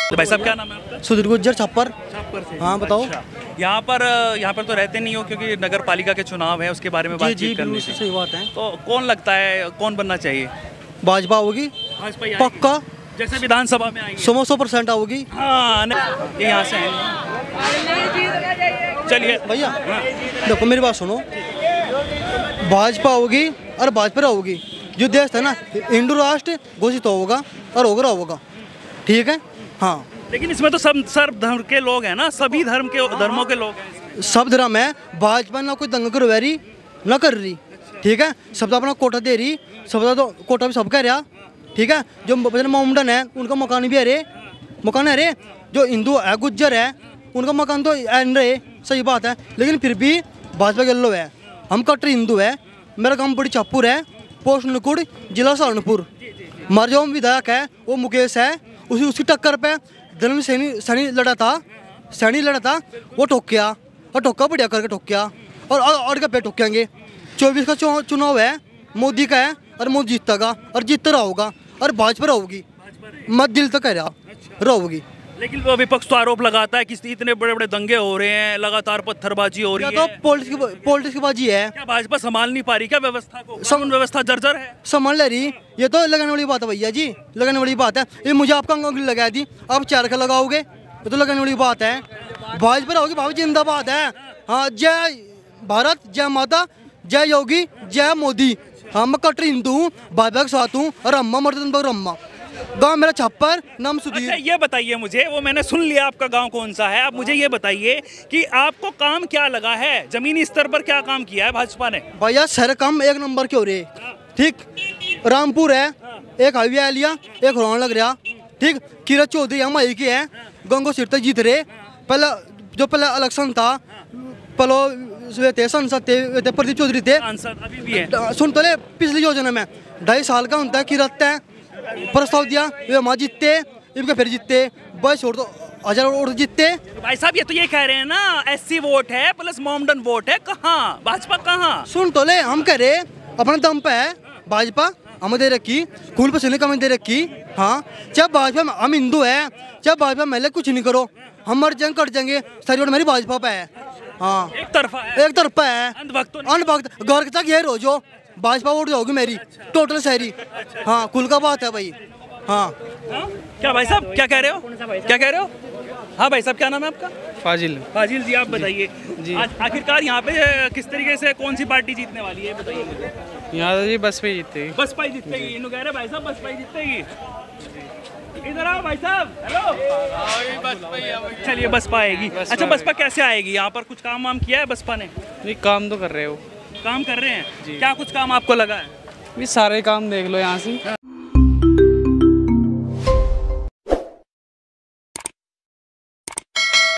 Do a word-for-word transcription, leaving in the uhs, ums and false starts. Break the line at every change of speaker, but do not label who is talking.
तो भाई साहब क्या नाम है आपका?
सुधीर गुज्जर छप्पर।
छप्पर से।
हाँ बताओ।
अच्छा। यहाँ पर यहाँ पर तो रहते नहीं हो क्योंकि नगर पालिका के चुनाव है, उसके बारे में बातचीत करनी थी।
सही बात है।
तो कौन लगता है कौन बनना चाहिए?
भाजपा होगी
भाजपा
पक्का,
जैसे विधानसभा में आएगी
सौ सौ परसेंट आओगी।
हाँ ये यहाँ से है। चलिए
भैया देखो मेरी बात सुनो, भाजपा होगी और भाजपा होगी, जो देश है ना हिंदू राष्ट्र घोषित होगा और होगा होगा, ठीक है। हाँ
लेकिन इसमें तो सब सर्व धर्म के लोग हैं ना, सभी धर्म के धर्मों के लोग हैं।
सब धर्म है, भाजपा ना कोई दंगा करवा रही ना कर रही, ठीक है। सब अपना कोटा दे रही, सब तो कोटा भी सब कह रहा, ठीक है। जो मोमडन है उनका मकान भी है रे, मकान है रे। जो हिंदू है गुज्जर है उनका मकान तो एन रहे, सही बात है। लेकिन फिर भी भाजपा के लो है, हम कट्टर हिंदू है। मेरा गाँव बड़ी चापुर है, पोस्ट नुकुड़, जिला सहारनपुर। हमारा जो विधायक है वो मुकेश है, उसी उसकी टक्कर पे धर्म सैनी सैनी लड़ा था, सैनी लड़ा था, वो ठोक गया और ठोका बढ़िया करके ठोक गया। और और क्या पे ठोकेंगे। चौबीस का चुनाव है, मोदी का है और मोदी जीतेगा और जीतता रहोगा और भाजपा रहोगी, मत दिल तक कह रहा रहोगी।
लेकिन वो विपक्ष तो आरोप लगाता है कि इतने बड़े बड़े दंगे हो रहे हैं, लगातार पत्थरबाजी हो रही है।
तो पॉलिटिक्स की पॉलिटिक्स की बाजी है।
क्या भाजपा संभाल नहीं पा रही क्या व्यवस्था को? कानून व्यवस्था जर्जर है।
संभाल ले रही, ये तो लगाने वाली बात है भैया जी, लगाने वाली बात है। ये मुझे आपका अंगूठी लगा दी, आप चार का लगाओगे, ये तो लगाने वाली बात है। भाजपा रहोगी, भाभी जिंदाबाद है। हाँ जय भारत, जय माता, जय योगी, जय मोदी। हाँ मैं कट्टर हिंदू हूँ, भाजपा के साथ हूँ और अम्मा मर्दन रम्मा। गाँव मेरा छप्पर, नाम सुधीर।
अच्छा ये बताइए मुझे, वो मैंने सुन लिया आपका गांव कौन सा है, आप मुझे ये बताइए कि आपको काम क्या लगा है, जमीनी स्तर पर क्या काम किया है भाजपा ने?
भैया सर काम एक नंबर के हो रहे, ठीक। रामपुर है, एक हाईवे लिया, एक रोन लग रहा, ठीक। किरत चौधरी हम आई की है, गंगो सिर तक जीत रहे। पहला जो पहला इलेक्शन था, पहले थे संसद थे, प्रदीप चौधरी थे,
अभी भी है।
सुन तो ले, पिछली योजना में ढाई साल का उनता किरत है, प्रस्ताव दिया, वे वहाँ जीतते, इनके फिर जीतते, बस और तो हजार और जीतते।
भाई साहब ये तो ये कह रहे हैं ना, एससी वोट है प्लस मोमडन वोट है, कहाँ भाजपा कहाँ? सुन
तो ले, हम कह रहे अपने दम पे है भाजपा, हमें दे रखी, खून पसीने का हमें दे रखी। हाँ चाहे भाजपा, हम हिंदू है, चाहे भाजपा मेले कुछ नहीं करो, हम मर जाएंगे कट जाएंगे, सारी वोट मेरी भाजपा पे है। हाँ
एक तरफा है,
एक तरफा है, अंधभक्त घर तक ये रोजो भाजपा वोट होगी मेरी, टोटल शहरी। हाँ कुल का बात है भाई। हाँ
क्या भाई साहब क्या कह रहे हो, क्या कह रहे हो? हाँ भाई साहब क्या नाम है आपका?
फाजिल।
फाजिल जी, आप बताइए जी, आखिरकार यहाँ पे किस तरीके से कौन सी पार्टी जीतने वाली है, बताइए मुझे।
यहाँ तो जी बसपा ही जीतेगी।
बसपा ही जीतेगी, इन्हों कह रहे भाई साहब बसपा ही जीतेगी। इधर आओ भाई साहब, हेलो। चलिए बसपा आएगी। अच्छा बसपा कैसे आएगी? यहाँ पर कुछ काम वाम किया है बसपा ने?
नहीं काम तो कर रहे हो,
काम कर रहे हैं। क्या कुछ काम आपको लगा है?
सारे काम देख लो यहाँ से।